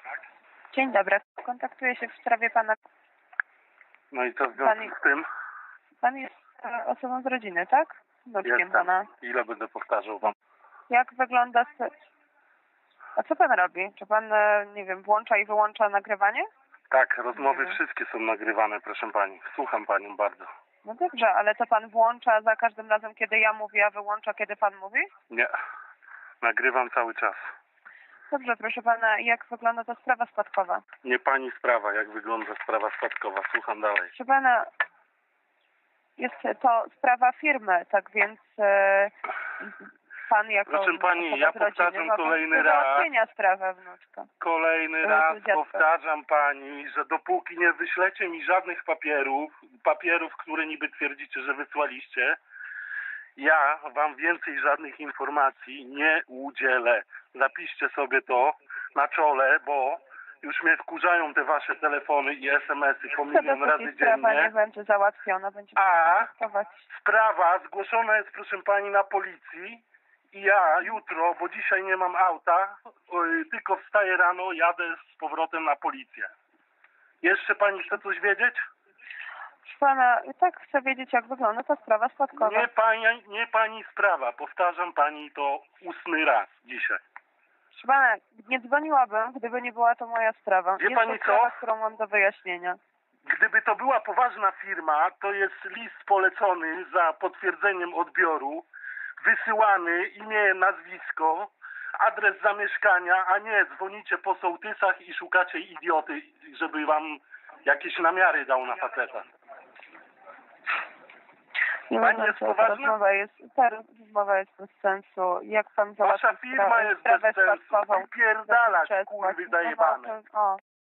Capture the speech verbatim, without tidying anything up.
Dzień dobry. Kontaktuję się w sprawie pana. No i co w Pan, związku z tym? pan jest e, osobą z rodziny, tak? Wnuczkiem Jestem. pana. Ile będę powtarzał wam? Jak wygląda... Spe... A co pan robi? Czy pan, e, nie wiem, włącza i wyłącza nagrywanie? Tak, rozmowy Mhm. wszystkie są nagrywane, proszę pani. Słucham panią bardzo. No dobrze, ale co pan włącza za każdym razem, kiedy ja mówię, a wyłącza, kiedy pan mówi? Nie. Nagrywam cały czas. Dobrze, proszę pana, jak wygląda ta sprawa spadkowa? Nie pani sprawa, jak wygląda sprawa spadkowa. Słucham dalej. Proszę pana, jest to sprawa firmy, tak więc e, pan jako Proszę pani, osoba ja z rodziny powtarzam ma pan kolejny do raz. załatwienia sprawę wnuczka. Kolejny To raz jest dziadka. powtarzam pani, że dopóki nie wyślecie mi żadnych papierów, papierów, które niby twierdzicie, że wysłaliście, ja wam więcej żadnych informacji nie udzielę. Zapiszcie sobie to na czole, bo już mnie wkurzają te wasze telefony i es em esy po Co milion dopóki razy sprawa nie dziennie. będzie załatwiona, będzie A kontaktować. sprawa zgłoszona jest, proszę pani, na policji i ja jutro, bo dzisiaj nie mam auta, y, tylko wstaję rano, jadę z powrotem na policję. Jeszcze pani chce coś wiedzieć? Proszę pana, tak chcę wiedzieć, jak wygląda ta sprawa spadkowa. Nie pani, nie pani sprawa, powtarzam pani to ósmy raz dzisiaj. Proszę pana, nie dzwoniłabym, gdyby nie była to moja sprawa. Wie Jest pani to sprawa, co? którą mam do wyjaśnienia. Gdyby to była poważna firma, to jest list polecony za potwierdzeniem odbioru, wysyłany, imię, nazwisko, adres zamieszkania, a nie dzwonicie po sołtysach i szukacie idioty, żeby wam jakieś namiary dał na faceta. Nie Pani wiem, jest co ta poważna? rozmowa jest, ta rozmowa jest bez sensu. Jak pan załatwi Wasza firma spra- jest sprawę bez sensu. spadkową? Pierdalać, Przez- kurwy no, zajebane. no, to- O,